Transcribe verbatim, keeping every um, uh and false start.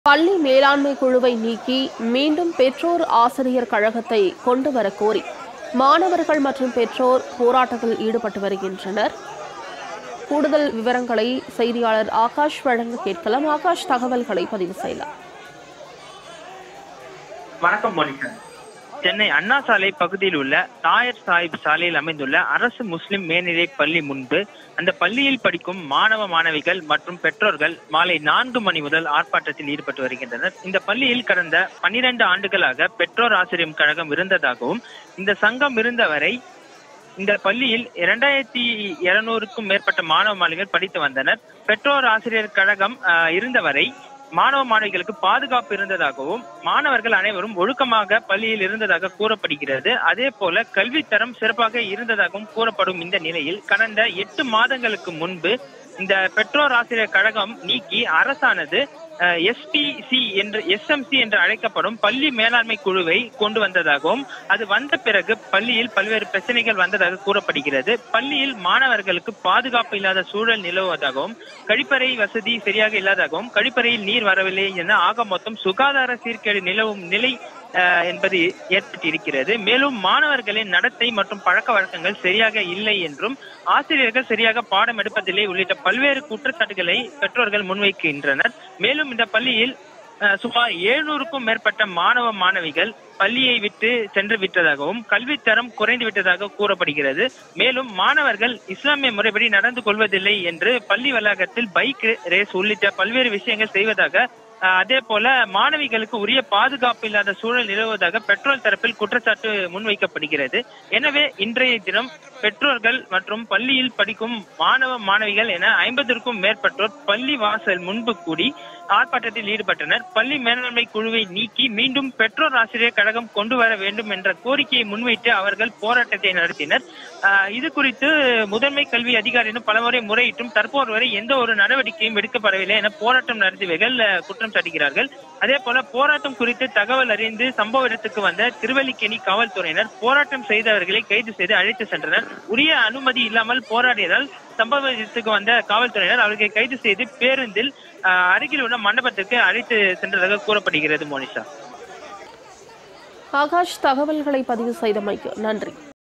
பள்ளி மேலாண்மை குழுவை நீக்கி மீண்டும் பெற்றோர் ஆசிரியர் கழகத்தை கொண்டு வர கோரி மாணவர்கள் மற்றும் பெற்றோர் போராட்டத்தில் ஈடுபட்டு வருகின்றனர். கூடுதல் விவரங்களை செய்தியாளர் ஆகாஷ் வழங்க கேட்கலாம். ஆகாஷ், தகவல்களை பதிவு செய்யலாம். வணக்கம் மோனிகா. சென்னை அண்ணா சாலை பகுதியில் உள்ள தாயர் சாஹிப் சாலையில் அமைந்துள்ள அரசு முஸ்லிம் மேல்நிலை பள்ளி முன்பு அந்த பள்ளியில் படிக்கும் மாணவ மாணவிகள் மற்றும் பெற்றோர்கள் மாலை நான்கு மணி முதல் ஆர்ப்பாட்டத்தில் ஈடுபட்டு வருகின்றனர். இந்த பள்ளியில் கடந்த பன்னிரண்டு ஆண்டுகளாக பெற்றோர் ஆசிரியர் கழகம் இருந்ததாகவும், இந்த சங்கம் இருந்தவரை இந்த பள்ளியில் இரண்டாயிரத்தி இருநூறுக்கும் மேற்பட்ட மாணவ மாணவிகள் படித்து வந்தனர். பெற்றோர் ஆசிரியர் கழகம் இருந்தவரை மாணவ மாணவிகளுக்கு பாதுகாப்பு இருந்ததாகவும், மாணவர்கள் அனைவரும் ஒழுக்கமாக பள்ளியில் இருந்ததாக கூறப்படுகிறது. அதே போல கல்வித்தரம் சிறப்பாக இருந்ததாகவும் கூறப்படும் இந்த நிலையில் கடந்த எட்டு மாதங்களுக்கு முன்பு இந்த பெற்றோர் ஆசிரியர் கழகம் நீக்கி அரசானது எஸ்பிசி என்று எஸ்எம்சி என்று அழைக்கப்படும் பள்ளி மேலாண்மை குழுவை கொண்டு வந்ததாகவும், அது வந்த பிறகு பள்ளியில் பல்வேறு பிரச்சனைகள் வந்ததாக கூறப்படுகிறது. பள்ளியில் மாணவர்களுக்கு பாதுகாப்பு இல்லாத சூழல் நிலவுவதாகவும், கழிப்பறை வசதி சரியாக இல்லாததாகவும், கழிப்பறையில் நீர் வரவில்லை என ஆக மொத்தம் சுகாதார சீர்கேடு நிலவும் நிலை என்பது ஏற்பட்டிருக்கிறது. மேலும் மாணவர்களின் நடத்தை மற்றும் பழக்க வழக்கங்கள் சரியாக இல்லை என்றும், ஆசிரியர்கள் சரியாக பாடம் எடுப்பதில்லை உள்ளிட்ட பல்வேறு குற்றச்சாட்டுகளை பெற்றோர்கள் முன்வைக்கின்றனர். மேலும் இந்த பள்ளியில் சுமார் எழுநூறுக்கும் மேற்பட்ட மாணவ மாணவிகள் பள்ளியை விட்டு சென்று விட்டதாகவும், கல்வித்தரம் குறைந்து விட்டதாக கூறப்படுகிறது. மேலும் மாணவர்கள் இஸ்லாமிய முறைப்படி நடந்து கொள்வதில்லை என்று பள்ளி வளாகத்தில் பைக் ரேஸ் உள்ளிட்ட பல்வேறு விஷயங்கள் செய்வதாக, அதே போல மாணவிகளுக்கு உரிய பாதுகாப்பு இல்லாத சூழல் நிலவுவதாக பெற்றோர் தரப்பில் குற்றச்சாட்டு முன்வைக்கப்படுகிறது. எனவே இன்றைய தினம் பெற்றோர்கள் மற்றும் பள்ளியில் படிக்கும் மாணவ மாணவிகள் என ஐம்பதற்கும் மேற்பட்டோர் பள்ளி வாசல் முன்பு கூடி ஆர்ப்பாட்டத்தில் ஈடுபட்டனர். பள்ளி மேலாண்மை குழுவை நீக்கி மீண்டும் பெற்றோர் ஆசிரியர் கழகம் கொண்டு வர வேண்டும் என்ற கோரிக்கையை முன்வைத்து அவர்கள் போராட்டத்தை நடத்தினர். இது குறித்து முதன்மை கல்வி அதிகாரியிடம் பலமுறை முறையிட்டும் தற்போது வரை எந்த ஒரு நடவடிக்கையும் எடுக்கப்படவில்லை என போராட்டம் நடத்தியவர்கள் குற்றம் சாட்டுகிறார்கள். அதே போல போராட்டம் குறித்து தகவல் அறிந்து சம்பவ இடத்துக்கு வந்த திருவல்லிக்கேணி காவல்துறையினர் போராட்டம் செய்தவர்களை கைது செய்து அழைத்து சென்றனர். உரிய அனுமதி இல்லாமல் போராடியதால் சம்பவ இடத்துக்கு வந்த காவல்துறையினர் அவர்களை கைது செய்து பேருந்தில் அருகில் உள்ள மண்டபத்திற்கு அழைத்து சென்றதாக கூறப்படுகிறது. மோனிஷா. ஆகாஷ், தகவல்களை பதிவு செய்தமைக்கு நன்றி.